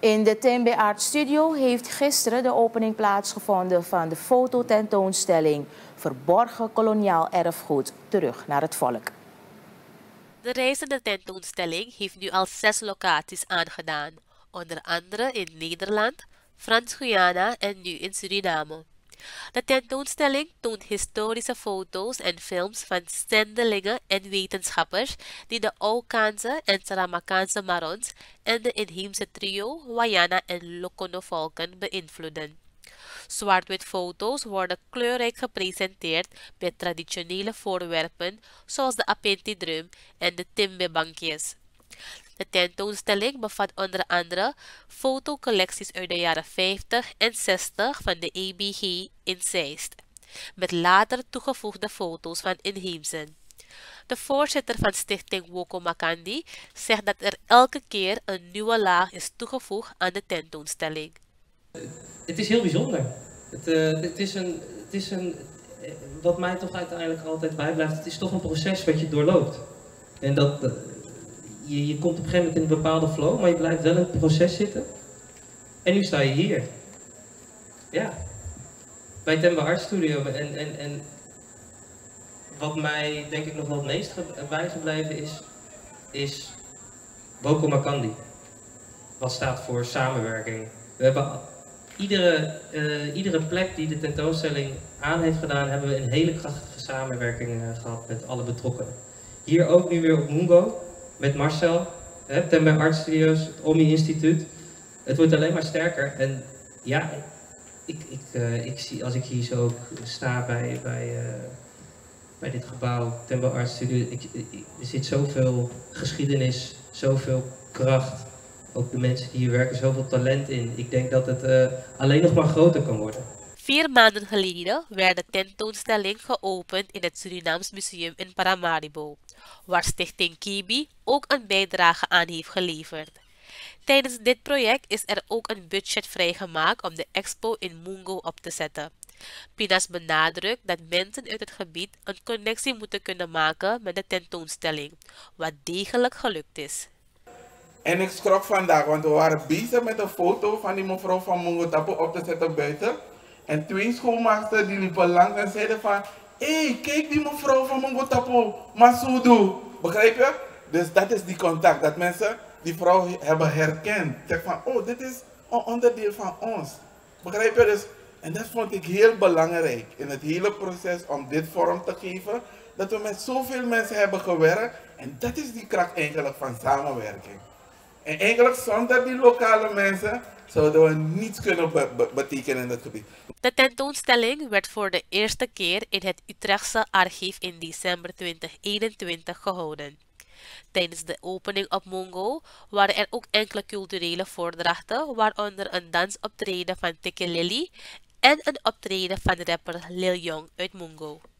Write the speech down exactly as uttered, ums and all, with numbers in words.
In de Timbe Art Studio heeft gisteren de opening plaatsgevonden van de fototentoonstelling Verborgen koloniaal erfgoed, terug naar het volk. De reizende tentoonstelling heeft nu al zes locaties aangedaan, onder andere in Nederland, Frans-Guyana en nu in Suriname. De tentoonstelling toont historische foto's en films van zendelingen en wetenschappers die de Aucaanse en Saramaccaanse Marons en de inheemse trio Wayana en Lokono volken beïnvloeden. Zwart-wit foto's worden kleurrijk gepresenteerd met traditionele voorwerpen zoals de apinti-drum en de timbe-bankjes. De tentoonstelling bevat onder andere fotocollecties uit de jaren vijftig en zestig van de A B G in Zeist, met later toegevoegde foto's van inheemsen. De voorzitter van stichting Woko Makandi zegt dat er elke keer een nieuwe laag is toegevoegd aan de tentoonstelling. Het is heel bijzonder. Het, uh, het, is een, het is een, wat mij toch uiteindelijk altijd bijblijft, het is toch een proces wat je doorloopt. En dat, uh, je, je komt op een gegeven moment in een bepaalde flow, maar je blijft wel in het proces zitten. En nu sta je hier. Ja. Bij Tembe Art Studio. En, en, en wat mij denk ik nog wel het meest bijgebleven is, is Woko Makandi. Wat staat voor samenwerking. We hebben iedere, uh, iedere plek die de tentoonstelling aan heeft gedaan, hebben we een hele krachtige samenwerking uh, gehad met alle betrokkenen. Hier ook nu weer op Mungo, met Marcel, hè, Tembe Art Studios, het O M I Instituut. Het wordt alleen maar sterker en ja, ik, ik, uh, ik zie, als ik hier zo ook sta bij, bij, uh, bij dit gebouw, Tembe Art Studio, ik, ik, er zit zoveel geschiedenis, zoveel kracht. Ook de mensen die hier werken, zoveel talent in. Ik denk dat het uh, alleen nog maar groter kan worden. Vier maanden geleden werd de tentoonstelling geopend in het Surinaams Museum in Paramaribo, waar Stichting Kibi ook een bijdrage aan heeft geleverd. Tijdens dit project is er ook een budget vrijgemaakt om de expo in Mungo op te zetten. Pinas benadrukt dat mensen uit het gebied een connectie moeten kunnen maken met de tentoonstelling, wat degelijk gelukt is. En ik schrok vandaag, want we waren bezig met een foto van die mevrouw van Mungo Tapo op te zetten buiten. En twee schoonmaaksters die liepen langs en zeiden van, hé, hey, kijk die mevrouw van Mungo Tapo, Masudu. Begrijp je? Dus dat is die contact, dat mensen die vrouw hebben herkend. Zeg van, oh, dit is een onderdeel van ons. Begrijp je? Dus, en dat vond ik heel belangrijk in het hele proces om dit vorm te geven. Dat we met zoveel mensen hebben gewerkt. En dat is die kracht eigenlijk van samenwerking. En eigenlijk zonder die lokale mensen zouden we niets kunnen be be betekenen in het gebied. De tentoonstelling werd voor de eerste keer in het Utrechtse archief in december tweeduizend eenentwintig gehouden. Tijdens de opening op Mungo waren er ook enkele culturele voordrachten, waaronder een dansoptreden van Tiki Lily en een optreden van rapper Lil Young uit Mungo.